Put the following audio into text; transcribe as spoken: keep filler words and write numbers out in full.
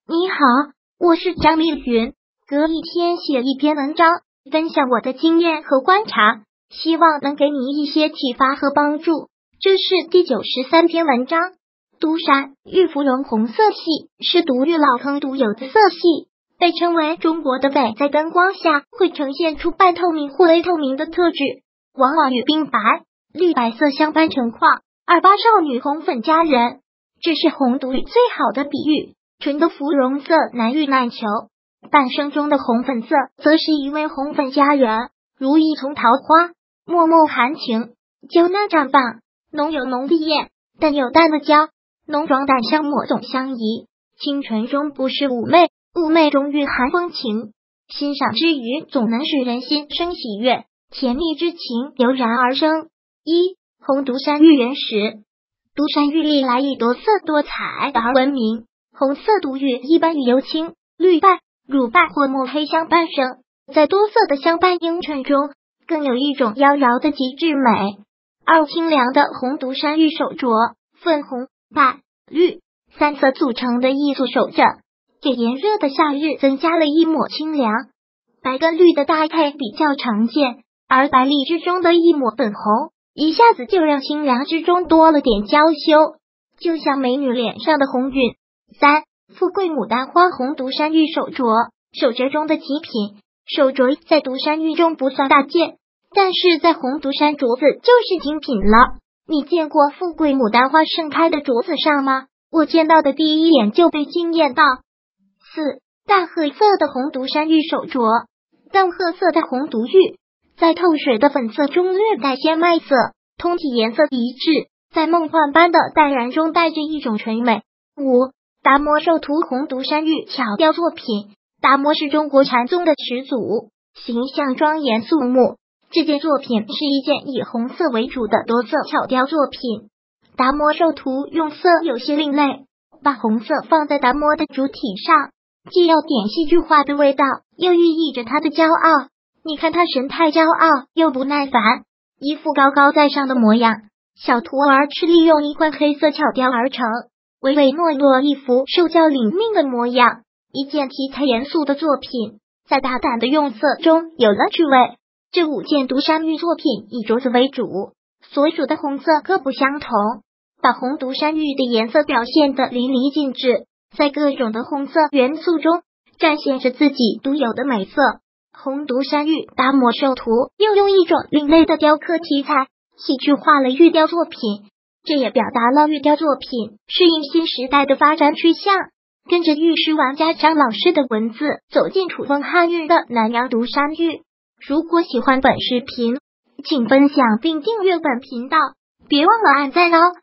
你好，我是张丽云，隔一天写一篇文章，分享我的经验和观察，希望能给你一些启发和帮助。这是第九十三篇文章。独山玉芙蓉红色系是独玉老藤独有的色系，被称为中国的翡，在灯光下会呈现出半透明或微透明的特质，往往与冰白、绿白色相伴成框。二八少女红粉佳人，这是红独玉最好的比喻。纯的芙蓉色难遇难求，半生中的红粉色则是一位红粉佳人，如一丛桃花，脉脉含情，娇嫩绽放，浓有浓的艳，淡有淡的娇，浓妆淡香抹总相宜。清纯中不失妩媚，妩媚中蕴含风情，欣赏之余总能使人心生喜悦，甜蜜之情油然而生。一、红独山玉原石。独山玉历来以多色多彩而闻名，红色独玉一般与油青、绿败、乳败或墨黑相伴生，在多色的相伴映衬中，更有一种妖娆的极致美。二、清凉的红独山玉手镯，粉红、白、绿三色组成的艺术手证，给炎热的夏日增加了一抹清凉。白跟绿的搭配比较常见，而白里之中的一抹粉红，一下子就让清凉之中多了点娇羞，就像美女脸上的红晕。三、富贵牡丹花红独山玉手镯，手镯中的极品。手镯在独山玉中不算大件，但是在红独山镯子就是精品了。你见过富贵牡丹花盛开的镯子上吗？我见到的第一眼就被惊艳到。四、淡褐色的红独山玉手镯，淡褐色的红独玉在透水的粉色中略带鲜麦色，通体颜色一致，在梦幻般的淡然中带着一种纯美。五、达摩寿图红独山玉巧雕作品。达摩是中国禅宗的始祖，形象庄严肃穆。这件作品是一件以红色为主的多色巧雕作品。达摩寿图用色有些另类，把红色放在达摩的主体上，既有点戏剧化的味道，又寓意着他的骄傲。你看他神态骄傲又不耐烦，一副高高在上的模样。小徒儿是利用一块黑色巧雕而成，唯唯诺诺一副受教领命的模样。一件题材严肃的作品，在大胆的用色中有了趣味。这五件独山玉作品以镯子为主，所属的红色各不相同，把红独山玉的颜色表现得淋漓尽致，在各种的红色元素中展现着自己独有的美色。红独山玉达摩寿图又用一种另类的雕刻题材戏剧化了玉雕作品，这也表达了玉雕作品适应新时代的发展趋向，跟着玉师玩家张老师的文字走进楚风汉韵的南洋独山玉。如果喜欢本视频，请分享并订阅本频道，别忘了按赞哦。